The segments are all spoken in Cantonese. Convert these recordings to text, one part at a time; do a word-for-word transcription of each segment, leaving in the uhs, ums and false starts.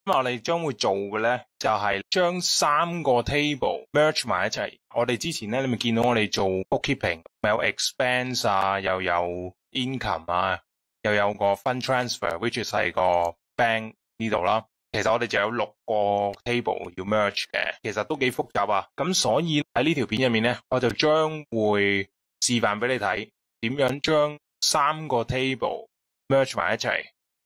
咁我哋將會做嘅咧，就係、是、將三個 table merge 埋一齊。我哋之前咧，你咪見到我哋做 bookkeeping， 有 expense 啊，又有 income 啊，又有個 fund transfer，which 係個 bank 呢度啦。其實我哋就有六個 table 要 merge 嘅，其實都幾複雜啊。咁所以喺呢條片入面咧，我就將會示範俾你睇，點樣將三個 table merge 埋一齊。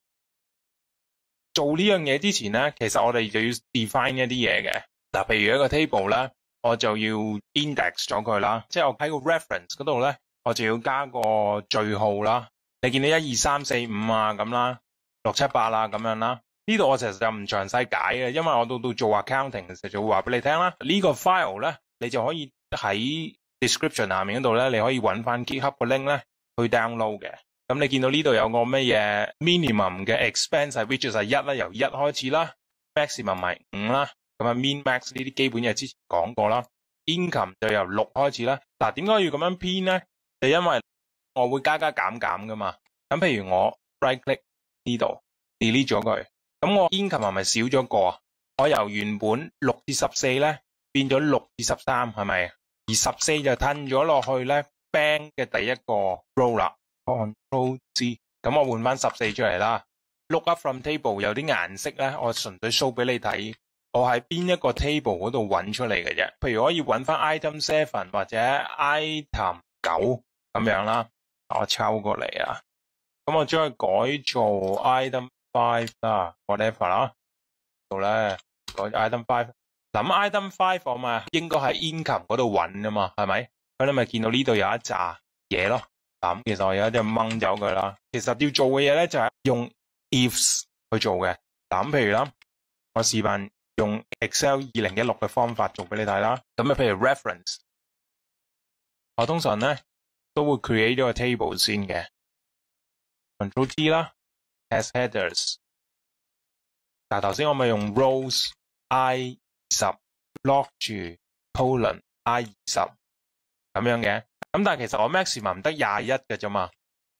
做呢樣嘢之前咧，其實我哋就要 define 一啲嘢嘅。嗱，譬如一個 table 咧，我就要 index 咗佢啦，即係我喺個 reference 嗰度咧，我就要加個序號啦。你見到一二三四五啊咁啦，六七八啦咁樣啦。呢度我其實就唔詳細解嘅，因為我到到做 accounting 嘅時候就會話俾你聽啦。呢個 file 咧，你就可以喺 description 下面嗰度咧，你可以揾翻 GitHub 個 link 咧去 download 嘅。咁你見到呢度有個乜嘢 minimum 嘅 expense 係 which 係一啦，由一開始啦 ，maximum 係五啦，咁啊 min max 呢啲基本嘢之前講過啦 ，income 就由六開始啦。嗱，點解要咁樣編咧？就因為我會加加減減噶嘛。咁譬如我 right click 呢度 delete 咗佢，咁我 income 係咪少咗個啊？我由原本六至十四咧變咗六至十三係咪？而十四就褪咗落去咧 bank 嘅第一個 row 啦。Control Z， 咁我換翻十四出嚟啦。Look up from table 有啲顏色咧，我純粹 show 俾你睇，我喺邊一個 table 嗰度揾出嚟嘅啫。譬如可以揾翻 item seven 或者 item 九咁樣啦，我抄過嚟啊。咁我將佢改做 item five 啦 ，whatever 啦，度咧改 item five。嗱 item five 我咪應該喺 income 嗰度揾啊嘛，係咪？咁你咪見到呢度有一紮嘢咯。咁其實我而家就掹走佢啦。其實要做嘅嘢咧就係用 ifs 去做嘅。咁譬如啦，我示範用 Excel 二零一六嘅方法做俾你睇啦。咁啊，譬如 reference， 我通常咧都會 create 咗個 table 先嘅 ，Control T 啦 ，as headers。但頭先我咪用 rows I 十 lock 住 colon I 二十咁樣嘅。咁但係其實我 maximum 得廿一嘅啫嘛，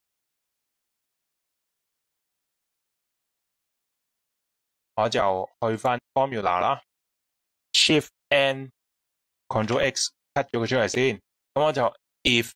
我就去翻 formula 啦 ，Shift N Control X cut 咗佢出嚟先，咁我就 if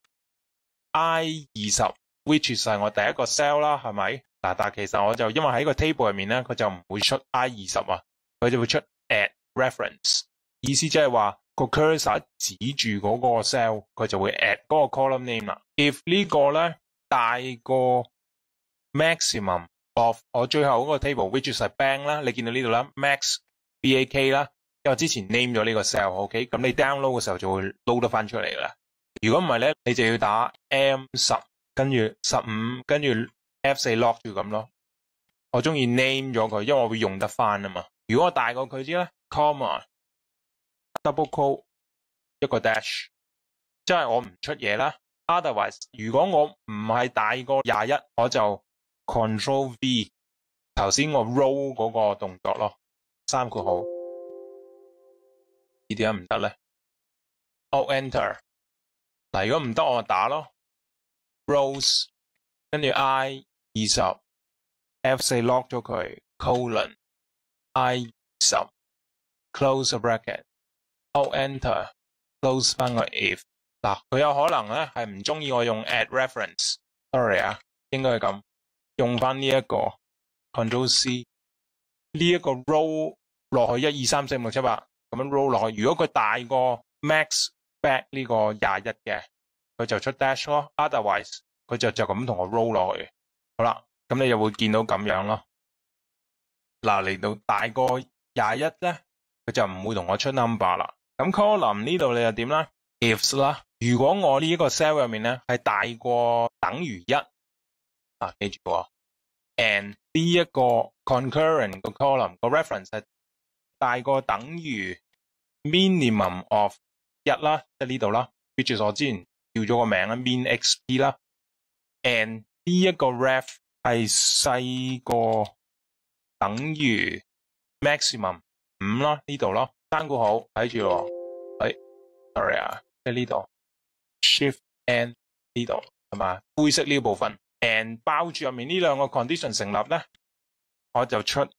I 二十 which 係我第一個 cell 啦，係咪？嗱，但係其實我就因為喺個 table 入面咧，佢就唔會出 I 二十啊，佢就會出 at reference， 意思即係話。個 cursor 指住嗰個 cell， 佢就會 add 嗰個 column name 啦。if 呢個咧大過 maximum of 我最後嗰個 table，which 係 bank 啦，你見到呢度啦 ，max B A K 啦，因為之前 name 咗呢個 cell，OK， 咁你 download 嘅時候就會 load 得翻出嚟啦。如果唔係咧，你就要打 M 十，跟住十五，跟住 F 四 lock 住咁咯。我中意 name 咗佢，因為我會用得翻啊嘛。如果我大過佢啲咧 ，comma。double quote 一個 dash， 即係我唔出嘢啦。Otherwise， 如果我唔係大過廿一，我就 Control V 頭先我 row 嗰個動作咯，三括號。呢點解唔得咧 ？Alt Enter 嗱，如果唔得我就打咯 ，rows 跟住 I 二十 F 四 lock 咗佢 colon I 二十 close a bracket。Alt Enter close 翻個 if 嗱，佢有可能咧係唔中意我用 add reference，sorry 啊，應該係咁用翻呢一個 Control C 呢一個 row 落去一二三四五六七八咁樣 roll 落去。如果佢大過 max back 呢個廿一嘅，佢就出 dash 咯。Otherwise 佢就就咁同我 roll 落去。好啦，咁你就會見到咁樣咯。嗱，嚟到大過廿一咧，佢就唔會同我出 number 啦。咁 column 呢度你又點啦 ？ifs 啦，如果我呢一個 cell 入面咧係大過等於一，啊記住喎 ，and 呢一個 concurrent 個 column 個 reference 係大過等於 minimum of 一啦，即係呢度啦 ，which is 我之前叫咗個名啦 ，min xp 啦 ，and 呢一個 ref 係細過等於 maximum 五啦，呢度咯。單括號睇住喎，哎 ，sorry 啊，即係呢度 ，shift and 呢度係嘛？灰色呢部分 ，and 包住入面呢兩個 condition 成立咧，我就出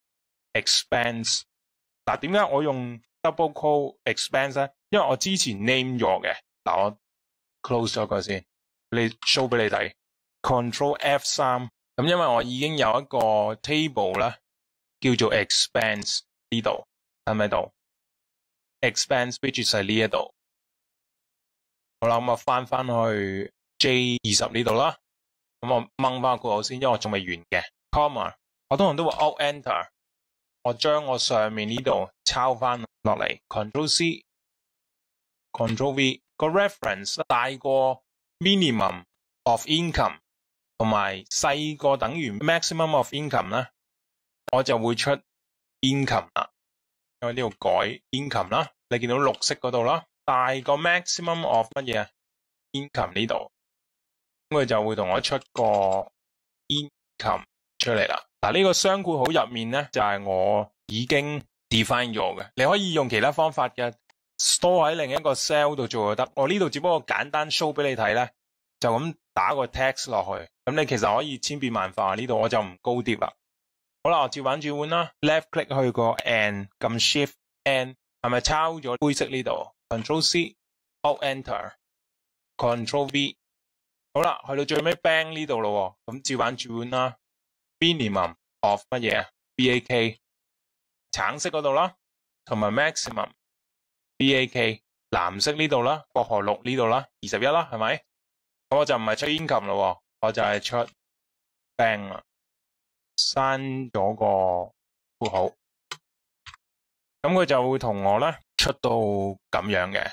expense。嗱，點解我用 double quote expense 咧？因為我之前 name 咗嘅。嗱，我 close 咗佢先，你 show 俾你睇。Control F 三，咁因為我已經有一個 table 咧，叫做 expense 呢度，喺咪度 ？expense which is 喺呢一度。好啦，咁我翻翻去 J 二十呢度啦。咁我掹翻個先，因為我仲未完嘅。comma， 我通常都會 Alt Enter， 我將我上面呢度抄翻落嚟 ，Control C，Control V， 個 reference 大過 minimum of income 同埋細過等於 maximum of income 咧，我就會出 income 啦。因為呢度改 income 啦，你見到綠色嗰度啦，大過 maximum of 乜嘢 income 呢度。咁佢就會同我出個 income 出嚟啦。嗱，呢個雙括號入面咧就係、是、我已經 define 咗嘅。你可以用其他方法嘅 store 喺另一個 cell 度做就得。我呢度只不過簡單 show 俾你睇咧，就咁打個 text 落去。咁你其實可以千變萬化。呢度我就唔高疊啦。好啦，我照版轉換啦 ，left click 去個 and 撳 shift and 係咪抄咗灰色呢度 ？Control C，Alt Enter，Control V。好啦，去到最尾 bang 呢度咯，咁照版轉換啦 ，minimum of 乜嘢 ？B A K 橙色嗰度啦，同埋 maximum B A K 藍色呢度啦，薄荷綠呢度啦，二十一啦，係咪？咁我就唔係出 income 咯，我就係出 bang 啦，刪咗個括號，咁佢就會同我咧出到咁樣嘅。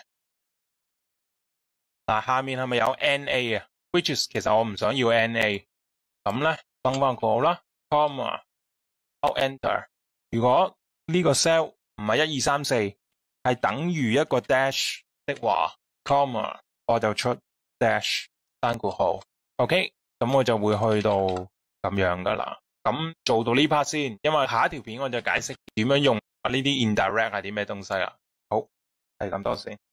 嗱，下面係咪有 N A 啊？ Which is 其實我唔想要 N A， 咁咧登翻括號啦 ，comma Alt Enter。如果呢個 cell 唔係一二三四，係等於一個 dash 的話 ，comma 我就出 dash 單括號。OK， 咁我就會去到咁樣噶啦。咁做到呢 part 先，因為下一條片我就解釋點樣用呢啲 indirect 係啲咩東西啦。好，係咁多先。